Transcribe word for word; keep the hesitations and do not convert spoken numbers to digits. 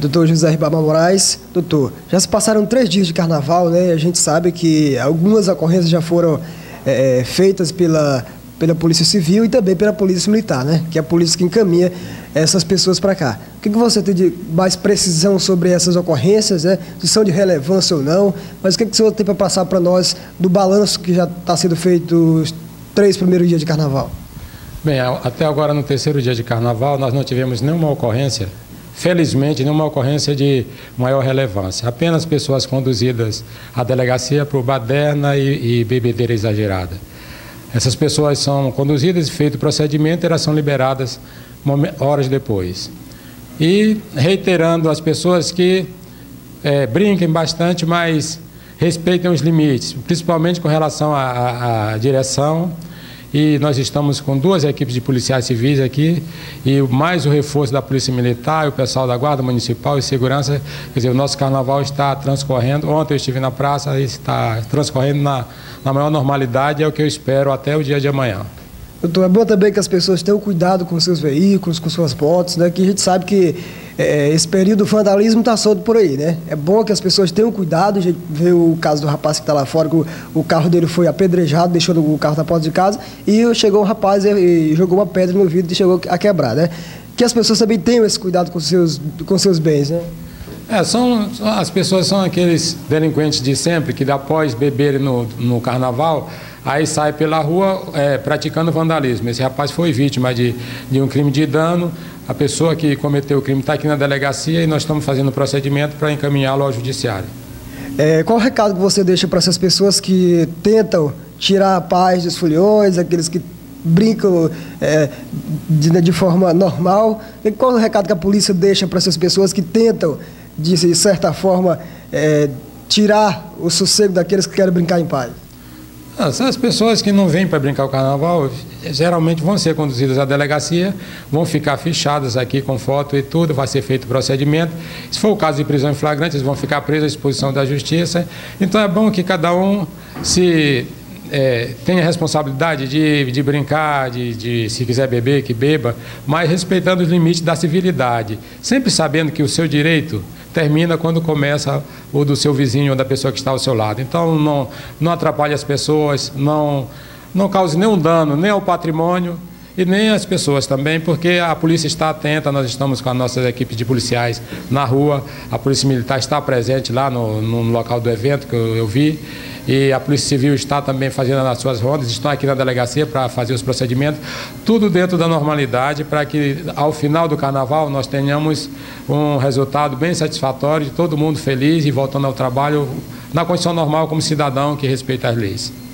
Doutor José Ribamar Moraes. Doutor, já se passaram três dias de carnaval, né? A gente sabe que algumas ocorrências já foram é, feitas pela, pela Polícia Civil e também pela Polícia Militar, né? Que é a polícia que encaminha essas pessoas para cá. O que, que você tem de mais precisão sobre essas ocorrências, né? Se são de relevância ou não, mas o que, que o senhor tem para passar para nós do balanço que já está sendo feito os três primeiros dias de carnaval? Bem, até agora, no terceiro dia de carnaval, nós não tivemos nenhuma ocorrência, felizmente, nenhuma ocorrência de maior relevância. Apenas pessoas conduzidas à delegacia por baderna e, e bebedeira exagerada. Essas pessoas são conduzidas e feito o procedimento, elas são liberadas horas depois. E reiterando às pessoas que é, brinquem bastante, mas respeitem os limites, principalmente com relação à, à, à direção. E nós estamos com duas equipes de policiais civis aqui, e mais o reforço da Polícia Militar, e o pessoal da Guarda Municipal e Segurança. Quer dizer, o nosso carnaval está transcorrendo. Ontem eu estive na praça, e está transcorrendo na, na maior normalidade, é o que eu espero até o dia de amanhã. Doutor, é bom também que as pessoas tenham cuidado com seus veículos, com suas motos, né? Que a gente sabe que é, esse período do vandalismo está solto por aí, né? É bom que as pessoas tenham cuidado. A gente vê o caso do rapaz que está lá fora, que o, o carro dele foi apedrejado, deixou o carro na porta de casa, e chegou um rapaz e, e jogou uma pedra no vidro e chegou a quebrar, né? Que as pessoas também tenham esse cuidado com seus, com seus bens, né? É, são, as pessoas são aqueles delinquentes de sempre, que após beberem no, no carnaval, aí sai pela rua é, praticando vandalismo. Esse rapaz foi vítima de, de um crime de dano. A pessoa que cometeu o crime está aqui na delegacia e nós estamos fazendo o procedimento para encaminhá-lo ao judiciário. É, qual o recado que você deixa para essas pessoas que tentam tirar a paz dos foliões, aqueles que brincam é, de, de forma normal? E qual o recado que a polícia deixa para essas pessoas que tentam, de certa forma, é, tirar o sossego daqueles que querem brincar em paz? As pessoas que não vêm para brincar o carnaval, geralmente vão ser conduzidas à delegacia, vão ficar fichadas aqui com foto e tudo, vai ser feito o procedimento. Se for o caso de prisão em flagrante, eles vão ficar presos à disposição da justiça. Então é bom que cada um se é, tenha responsabilidade de, de brincar, de, de se quiser beber, que beba, mas respeitando os limites da civilidade, sempre sabendo que o seu direito termina quando começa o do seu vizinho ou da pessoa que está ao seu lado. Então não, não atrapalhe as pessoas, não, não cause nenhum dano, nem ao patrimônio e nem às pessoas também, porque a polícia está atenta, nós estamos com as nossas equipes de policiais na rua, a Polícia Militar está presente lá no, no local do evento que eu, eu vi, e a Polícia Civil está também fazendo as suas rondas, estão aqui na delegacia para fazer os procedimentos, tudo dentro da normalidade, para que ao final do carnaval nós tenhamos um resultado bem satisfatório, de todo mundo feliz e voltando ao trabalho na condição normal como cidadão que respeita as leis.